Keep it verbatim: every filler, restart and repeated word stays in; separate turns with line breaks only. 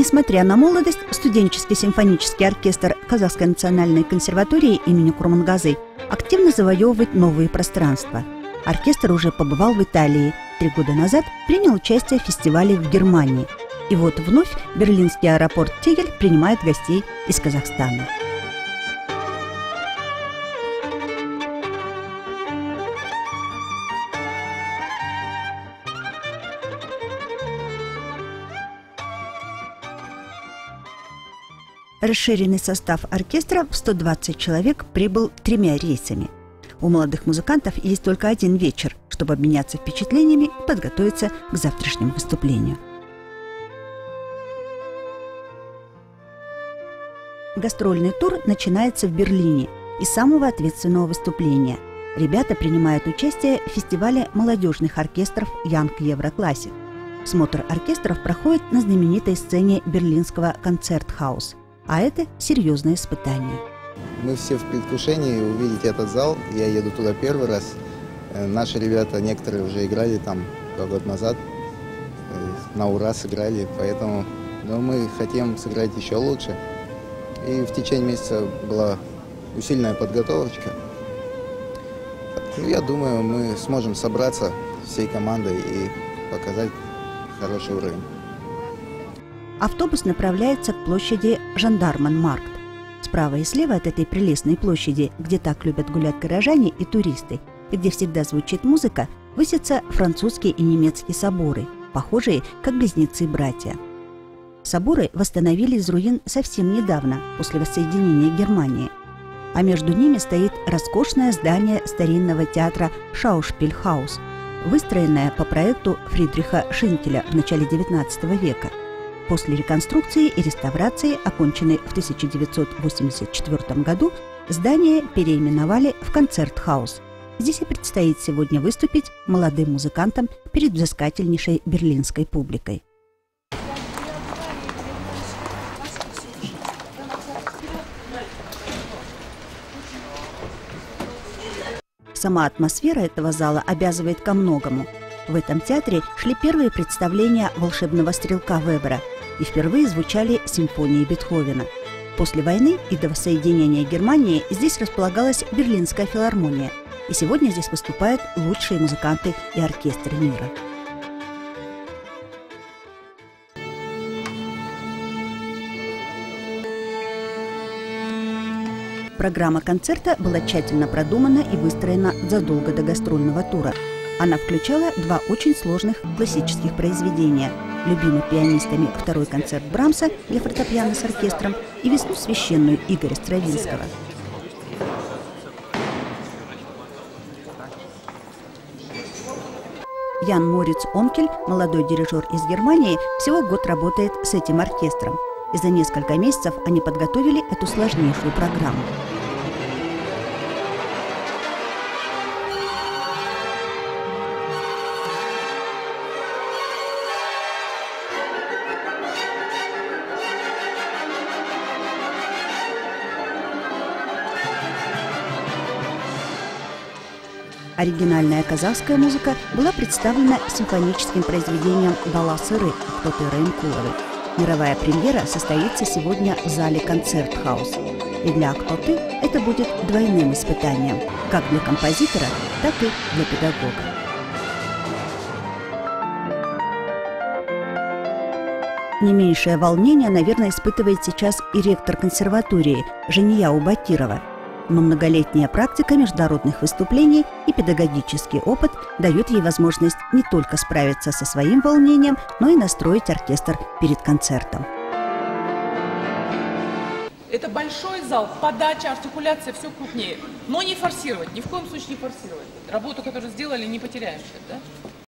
Несмотря на молодость, студенческий симфонический оркестр Казахской национальной консерватории имени Курмангазы активно завоевывает новые пространства. Оркестр уже побывал в Италии, три года назад принял участие в фестивале в Германии. И вот вновь берлинский аэропорт Тегель принимает гостей из Казахстана. Расширенный состав оркестра в сто двадцать человек прибыл тремя рейсами. У молодых музыкантов есть только один вечер, чтобы обменяться впечатлениями и подготовиться к завтрашнему выступлению. Гастрольный тур начинается в Берлине из самого ответственного выступления. Ребята принимают участие в фестивале молодежных оркестров Young Euro Classic. Смотр оркестров проходит на знаменитой сцене берлинского концерт-хаус. А это серьезное испытание.
Мы все в предвкушении увидеть этот зал. Я еду туда первый раз. Наши ребята, некоторые уже играли там два года назад. На ура сыграли, поэтому но мы хотим сыграть еще лучше. И в течение месяца была усиленная подготовочка. Ну, я думаю, мы сможем собраться всей командой и показать хороший уровень.
Автобус направляется к площади Жандарменмаркт. Справа и слева от этой прелестной площади, где так любят гулять горожане и туристы, и где всегда звучит музыка, высятся французские и немецкие соборы, похожие как близнецы-братья. Соборы восстановили из руин совсем недавно, после воссоединения Германии. А между ними стоит роскошное здание старинного театра Шаушпильхаус, выстроенное по проекту Фридриха Шинкеля в начале девятнадцатого века. После реконструкции и реставрации, оконченной в тысяча девятьсот восемьдесят четвёртом году, здание переименовали в концерт-хаус. Здесь и предстоит сегодня выступить молодым музыкантам перед взыскательнейшей берлинской публикой. Сама атмосфера этого зала обязывает ко многому. В этом театре шли первые представления волшебного стрелка Вебера, и впервые звучали симфонии Бетховена. После войны и до воссоединения Германии здесь располагалась Берлинская филармония, и сегодня здесь выступают лучшие музыканты и оркестры мира. Программа концерта была тщательно продумана и выстроена задолго до гастрольного тура. Она включала два очень сложных классических произведения – любимый пианистами второй концерт Брамса для фортепиано с оркестром и «Весну священную» Игоря Стравинского. Ян Мориц Онкель, молодой дирижер из Германии, всего год работает с этим оркестром. И за несколько месяцев они подготовили эту сложнейшую программу. Оригинальная казахская музыка была представлена симфоническим произведением «Дала сыры» Актоты Раймкуловой. Мировая премьера состоится сегодня в зале «Концерт-хаус». И для Актоты это будет двойным испытанием, как для композитора, так и для педагога. Не меньшее волнение, наверное, испытывает сейчас и ректор консерватории Жения Убакирова. Но многолетняя практика международных выступлений и педагогический опыт дают ей возможность не только справиться со своим волнением, но и настроить оркестр перед концертом.
Это большой зал, подача, артикуляция, все крупнее. Но не форсировать, ни в коем случае не форсировать. Работу, которую сделали, не потеряешь. Да?